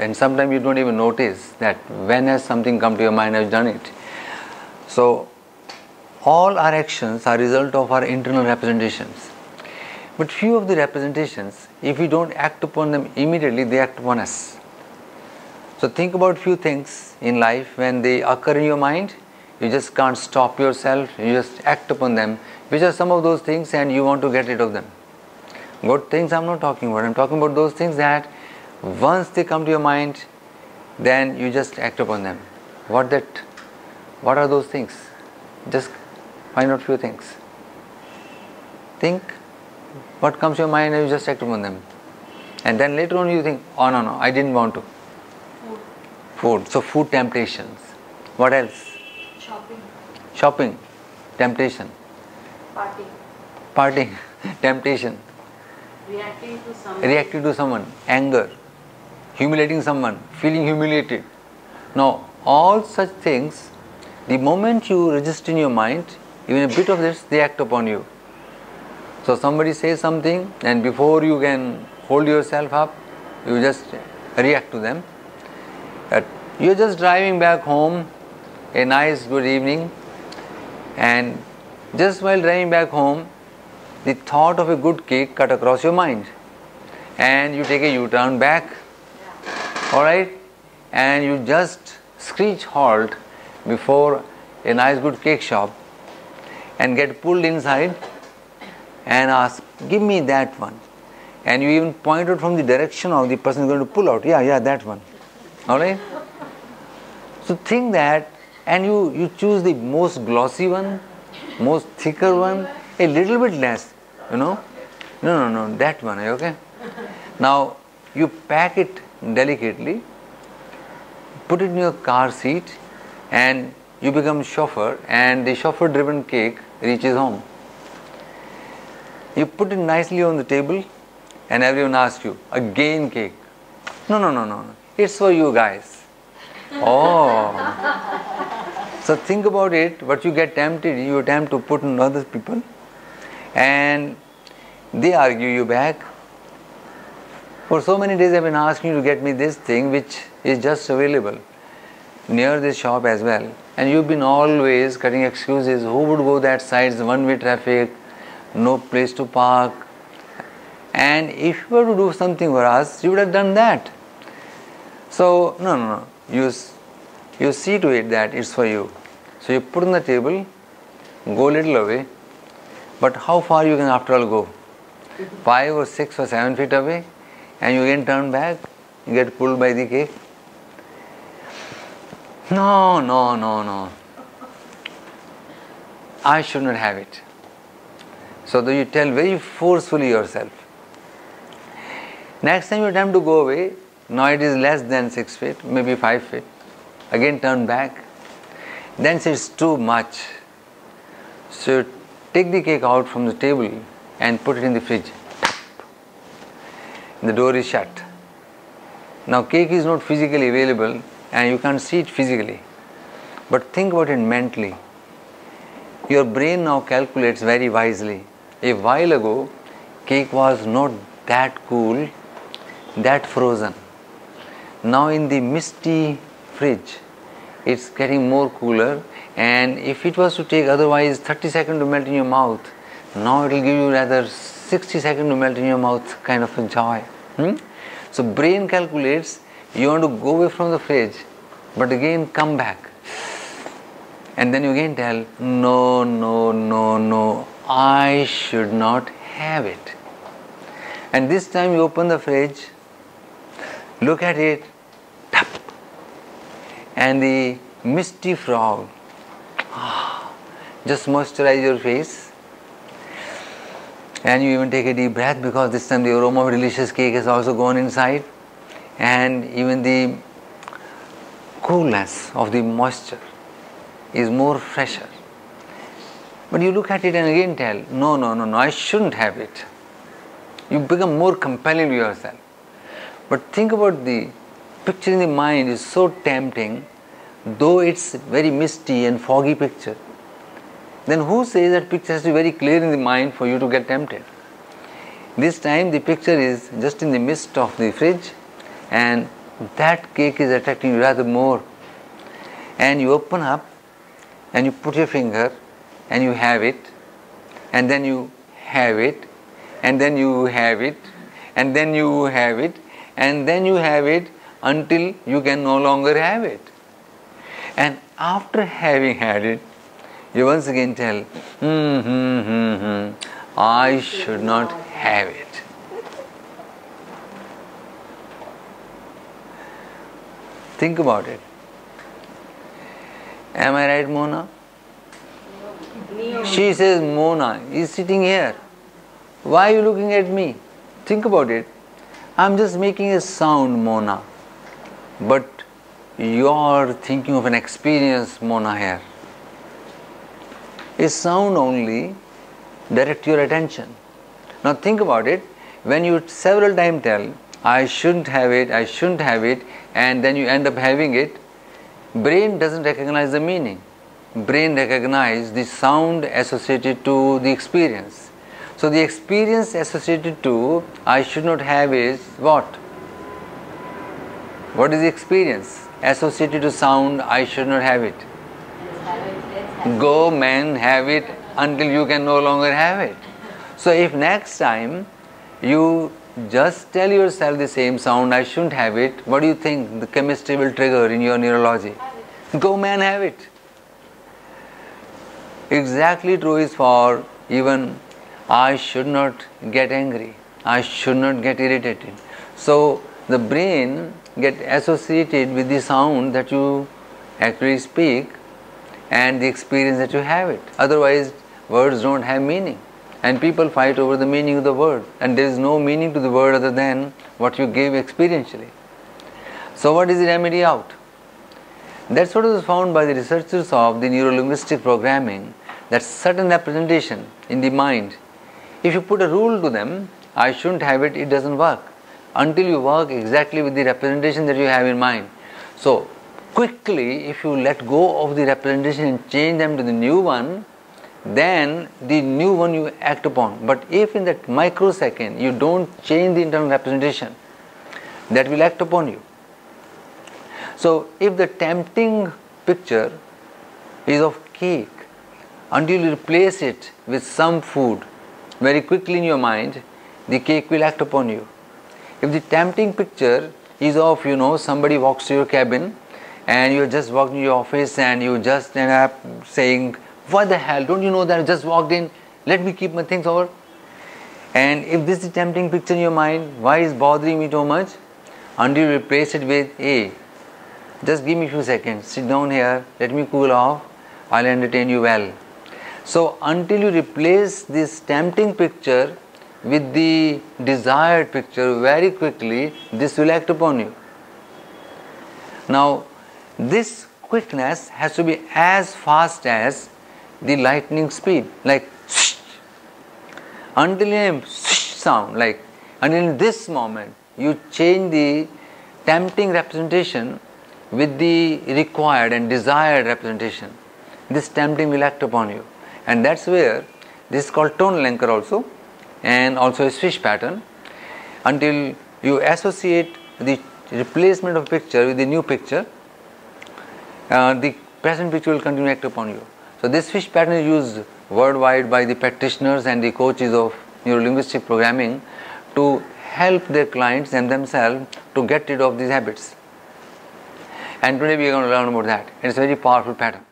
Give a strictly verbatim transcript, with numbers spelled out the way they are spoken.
and sometimes you don't even notice that when has something come to your mind, I've done it. So all our actions are result of our internal representations. But few of the representations, if we don't act upon them immediately, they act upon us. So think about few things in life, when they occur in your mind, you just can't stop yourself, you just act upon them, which are some of those things, and you want to get rid of them. Good things I'm not talking about, I'm talking about those things that once they come to your mind, then you just act upon them. What that? What are those things? Just find out few things. Think what comes to your mind and you just act upon them. And then later on you think, oh no, no, I didn't want to. Food. Food. So food temptations. What else? Shopping. Shopping. Temptation. Party. Partying. Temptation. Reacting to someone. Reacting to someone. Anger. Humiliating someone. Feeling humiliated. Now, all such things, the moment you register in your mind, even a bit of this, they act upon you. So somebody says something, and before you can hold yourself up, you just react to them. That you're just driving back home, a nice good evening, and just while driving back home, the thought of a good cake cut across your mind, and you take a U-turn back, alright, and you just screech halt before a nice good cake shop and get pulled inside and ask, give me that one. And you even point out from the direction of the person going to pull out, yeah, yeah, that one. Alright? So think that, and you, you choose the most glossy one, most thicker one, a little bit less, you know. No, no, no, that one, okay? Now, you pack it delicately, put it in your car seat, and you become chauffeur, and the chauffeur driven cake reaches home. You put it nicely on the table, and everyone asks you, again cake. No, no, no, no, it's for you guys. Oh. So think about it, but you get tempted, you attempt to put on other people, and they argue you back. For so many days I've been asking you to get me this thing which is just available near this shop as well, and you've been always cutting excuses. Who would go that side? It's one way traffic, no place to park. And if you were to do something for us, you would have done that. So no, no, no. You, you see to it that it's for you. So you put on the table, go a little away, but how far you can after all go? Five or six or seven feet away, and you again turn back, you get pulled by the cake. No, no, no, no. I should not have it. So that you tell very forcefully yourself. Next time you attempt to go away, now it is less than six feet, maybe five feet. Again turn back. Then say it's too much. So you take the cake out from the table and put it in the fridge. The door is shut. Now cake is not physically available and you can't see it physically. But think about it mentally. Your brain now calculates very wisely. A while ago, cake was not that cool, that frozen. Now in the misty fridge, it's getting more cooler, and if it was to take otherwise thirty seconds to melt in your mouth, now it will give you rather sixty seconds to melt in your mouth kind of a joy. Hmm? So brain calculates, you want to go away from the fridge, but again come back. And then you again tell, no, no, no, no, I should not have it. And this time you open the fridge, look at it, tap, and the misty frog, just moisturize your face, and you even take a deep breath because this time the aroma of delicious cake has also gone inside, and even the coolness of the moisture is more fresher. But you look at it and again tell, no, no, no, no, I shouldn't have it. You become more compelling to yourself. But think about the picture in the mind is so tempting, though it's very misty and foggy picture. Then who says that picture has to be very clear in the mind for you to get tempted? This time the picture is just in the midst of the fridge, and that cake is attracting you rather more. And you open up and you put your finger and you have it, and then you have it, and then you have it, and then you have it, and then you have it until you can no longer have it. And after having had it, you once again tell, hmm, hmm, hmm, hmm, I should not have it. Think about it. Am I right, Mona? She says, Mona is sitting here. Why are you looking at me? Think about it. I'm just making a sound, Mona. But you're thinking of an experience, Mona, here. A sound only direct your attention. Now think about it. When you several times tell, I shouldn't have it, I shouldn't have it, and then you end up having it, brain doesn't recognize the meaning. Brain recognizes the sound associated to the experience. So the experience associated to I should not have is what? What is the experience associated to sound I should not have it? Go man, have it until you can no longer have it. So if next time you just tell yourself the same sound, I shouldn't have it, what do you think the chemistry will trigger in your neurology? Go man, have it. Exactly true is for even I should not get angry, I should not get irritated. So the brain get associated with the sound that you actually speak and the experience that you have it. Otherwise words don't have meaning, and people fight over the meaning of the word, and there is no meaning to the word other than what you gave experientially. So what is the remedy out? That's what was found by the researchers of the neuro-linguistic programming, that certain representation in the mind, if you put a rule to them, I shouldn't have it, it doesn't work until you work exactly with the representation that you have in mind. So quickly, if you let go of the representation and change them to the new one, then the new one you act upon. But if in that microsecond you don't change the internal representation, that will act upon you. So if the tempting picture is of cake, until you replace it with some food very quickly in your mind, the cake will act upon you. If the tempting picture is of, you know, somebody walks to your cabin and you just walked in your office and you just end up saying, what the hell, don't you know that I just walked in, let me keep my things over. And if this is a tempting picture in your mind, why is bothering me so much? Until you replace it with, hey, just give me a few seconds, sit down here, let me cool off, I'll entertain you well. So until you replace this tempting picture with the desired picture very quickly, this will act upon you. Now this quickness has to be as fast as the lightning speed, like shh. Until a shh sound, like until in this moment you change the tempting representation with the required and desired representation, this tempting will act upon you. And that's where this is called tonal anchor also, and also a swish pattern. Until you associate the replacement of picture with the new picture, uh, the present picture will continue to act upon you. So this swish pattern is used worldwide by the practitioners and the coaches of neuro-linguistic programming to help their clients and themselves to get rid of these habits. And today we are going to learn about that. It's a very powerful pattern.